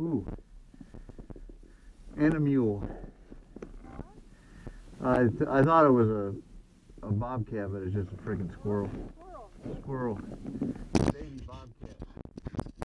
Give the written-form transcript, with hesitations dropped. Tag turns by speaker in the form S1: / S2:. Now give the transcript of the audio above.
S1: Ooh. And a mule. I thought it was a bobcat, but it's just a freaking squirrel. Squirrel. Baby bobcat.